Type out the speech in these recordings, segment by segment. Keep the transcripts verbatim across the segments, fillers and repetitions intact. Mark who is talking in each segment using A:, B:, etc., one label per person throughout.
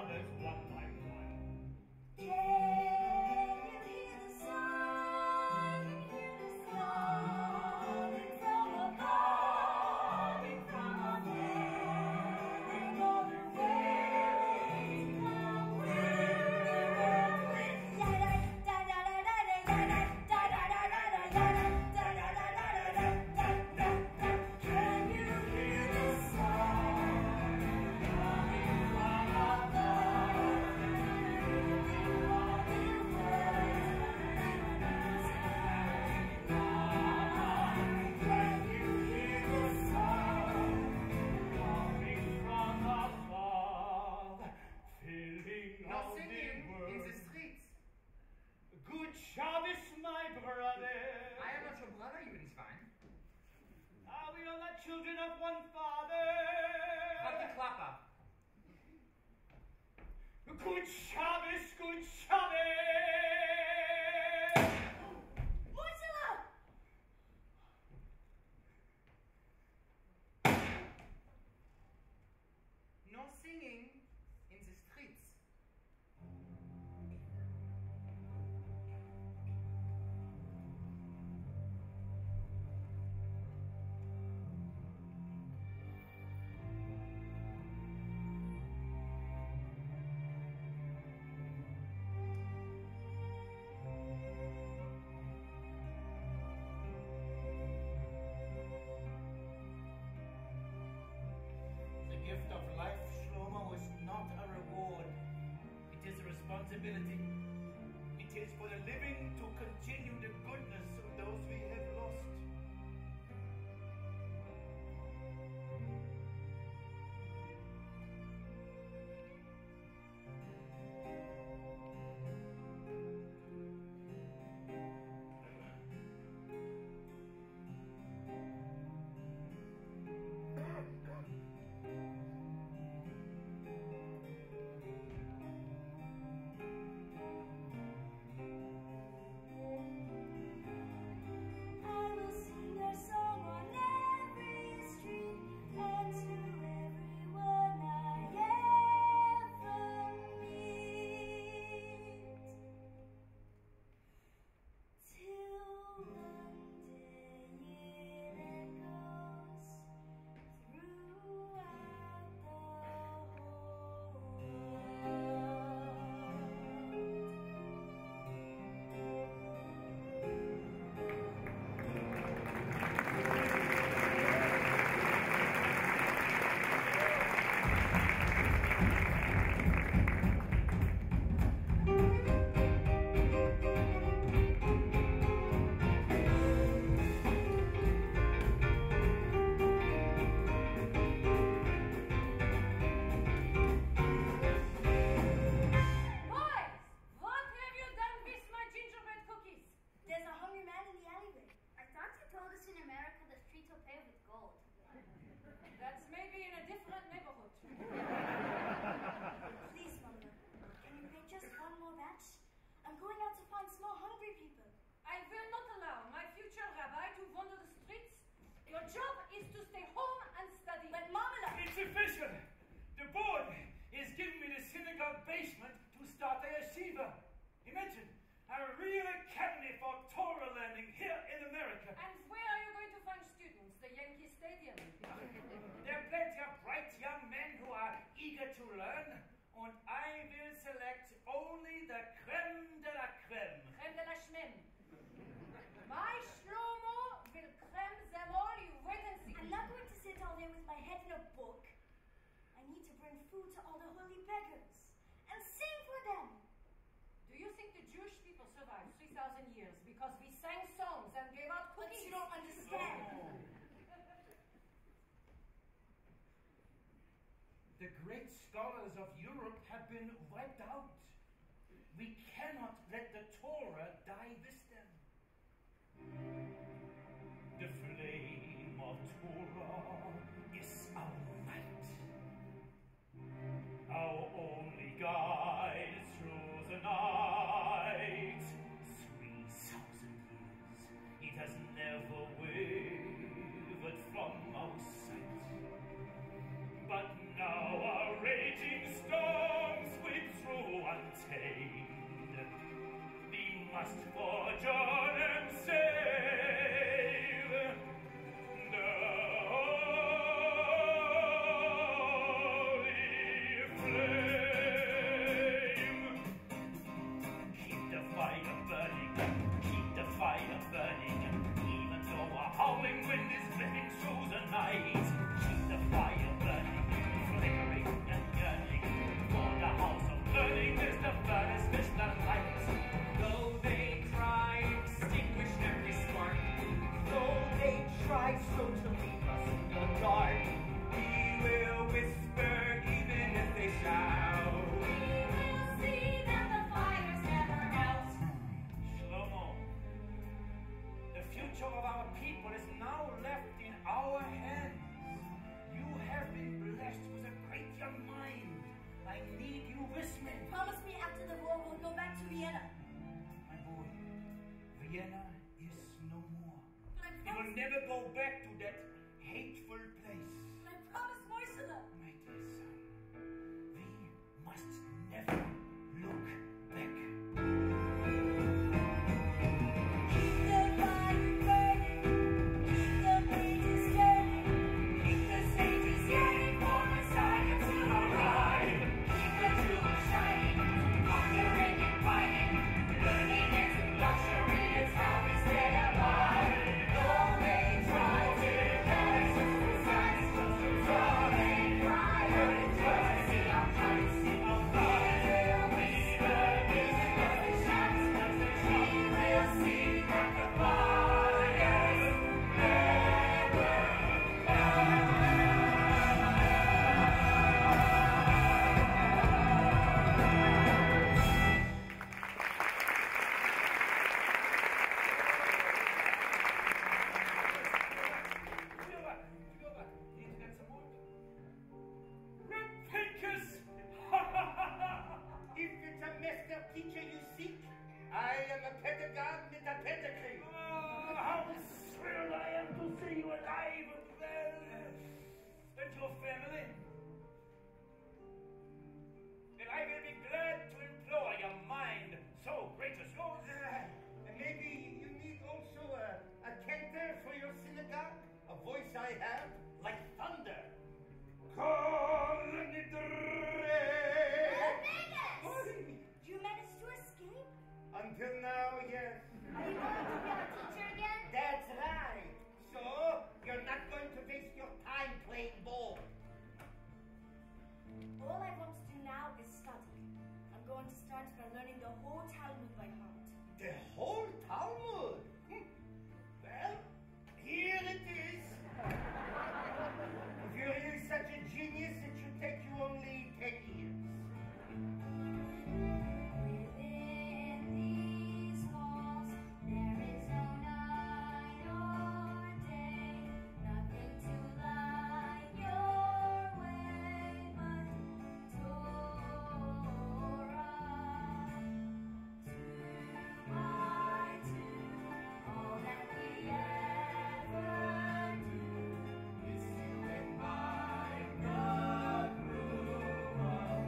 A: others one by one.
B: Can you hear the song? Can you hear the song? It's from above, it's from above. And all the waves come with the world with da da da da da da da da da da da da da da da da da da da. Can you hear the song coming from above?
C: Now singing in the streets.
A: Good Shabbos, my brother.
C: I am not your brother, you is fine.
A: Are we all the children of one father?
C: Have the clapper.
A: Good Shabbos, good Shabbos.
B: Ursula!
C: No singing in the streets.
D: The gift of life, Shlomo, is not a reward. It is a responsibility. It is for the living to continue the goodness of those we have lost.
B: I will sing their song on every street and to everyone I ever meet. Till one day it echoes throughout the whole world.
E: Boys, what have you done with my gingerbread cookies?
B: There's a hungry man in the alleyway.
F: I thought you told us in America the streets are paved with gold.
E: That's maybe in a different neighborhood.
B: Please, Mother, can you make just one more batch? I'm going out to find small hungry people.
E: I will not allow my future rabbi to wander the streets. Your job is to stay home and study.
B: But Marmalade,
A: It's official. The board is giving me the synagogue basement to start a yeshiva. Imagine a real academy for Torah learning here in America.
E: And where are you going to find students? The Yankee Stadium.
A: There are plenty of bright young men who are eager to learn, and I will select only the creme de la creme.
E: Creme de la schmem. My Shlomo will creme them all, you wait and see.
B: I'm not going to sit all day with my head in a book. I need to bring food to all the holy beggars and sing for them.
E: Do you think the Jewish people survived three thousand years because we sang songs and gave out
B: But
E: cookies?
B: you don't understand.
D: The great scholars of Europe have been wiped out. We cannot let the Torah die with them. The flame of Torah is our light, our only guide through the night. Three thousand years it has never wavered from our sight. But now our raging storms Vienna is no more.
E: But I
D: He will
E: promised,
D: never go back to that hateful place.
E: I promised Moisula.
D: My dear son, we must never look back.
B: Keep the fire burning, keep the pages turning, keep the sages yearning for Messiah to arrive. Keep the jewels shining, conquering and fighting, learning isn't luxury, it's how we stay alive. Though they try to catch us with signs, though they cry, but it's worth to see our Christ. Till we begin, as the shadows of the tree, we'll see that the fire's never
D: Go back, go back. Need to get some more.
A: Repinkus!
C: If it's a master teacher you seek, I am a pedagogue with a pedigree.
A: Oh, how thrilled I am to see you alive and well. And your family. And I will be glad to employ a mind so great as yours.
C: And maybe you need also a, a cantor for your synagogue? A voice I have, like thunder.
A: Call it
B: Vegas! You managed to escape?
C: Until now, yes.
F: Are you going to be our teacher again?
C: That's right. So, you're not going to waste your time playing ball.
B: All I want to do now is study. I'm going to start by learning the whole Talmud by heart.
C: The whole Talmud? Hmm. Well, here it is. If you're really such a genius, it should take you only ten years.
B: Within these walls, there is no night or day, nothing to light your way but Torah. Two by two, all that we ever do is to imbibe the brew of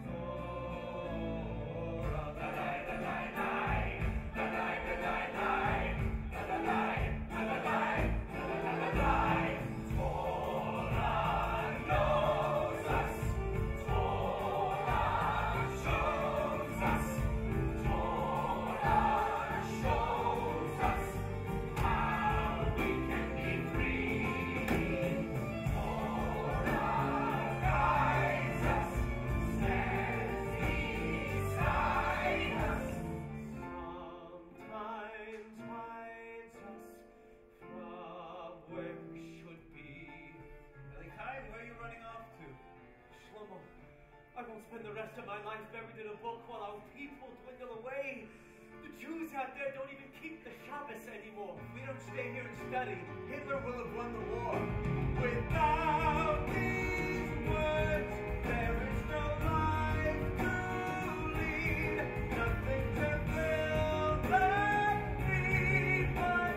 A: sometimes hides us from where we should be.
D: Elikai, where are you running off to?
A: Shlomo, I won't spend the rest of my life buried in a book while our people dwindle away. The Jews out there don't even keep the Shabbos anymore.
D: If we don't stay here and study, Hitler will have won the war. Without these words, there is no life to lead. Nothing to build that need but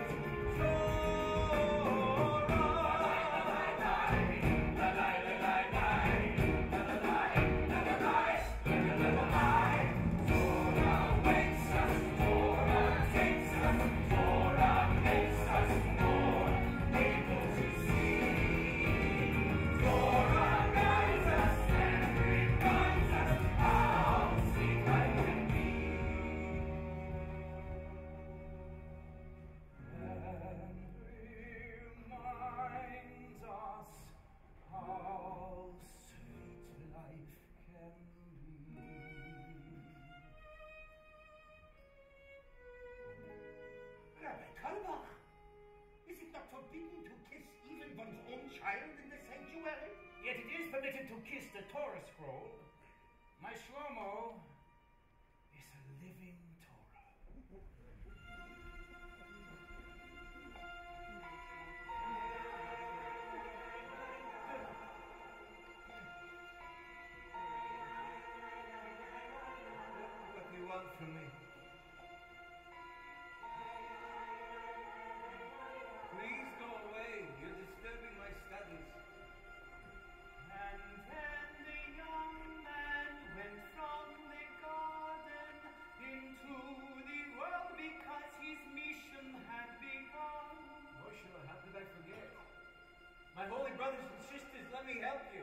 D: Torah wakes us, Torah takes us, Torah makes us more able to see. Torah guides us and reminds us how sweet life can be. And reminds us how sweet life can be.
C: Rabbi Kalbach, is it not forbidden to kiss even one's own child in the sanctuary?
A: Yet it is permitted to kiss the Torah scroll. My Shlomo is a living Torah.
D: What do you want from me? me help you.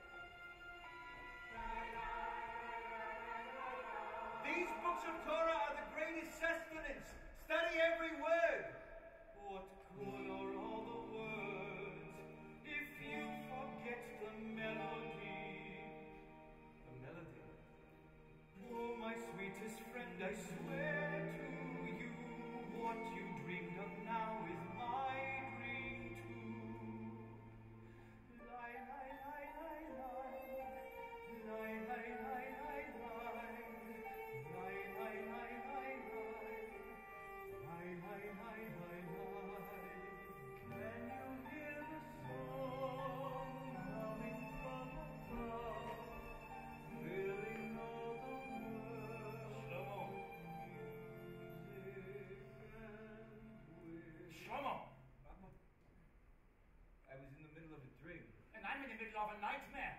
D: These books of Torah are the greatest sustenance. Study every word. What good are all the words if you forget the melody? The melody? Oh, my sweetest friend, I swear to you, what you dreamed of now is my dream too. Lie, lie, lie, lie, lie. Lie, lie, lie, lie, lie. Lie, lie, lie, lie, lie. Lie, lie, lie, lie, lie. Can you hear the song coming from above, filling all the world with music and with...
A: Shlomo,
D: I was in the middle of a dream.
A: and I'm in the middle of a nightmare.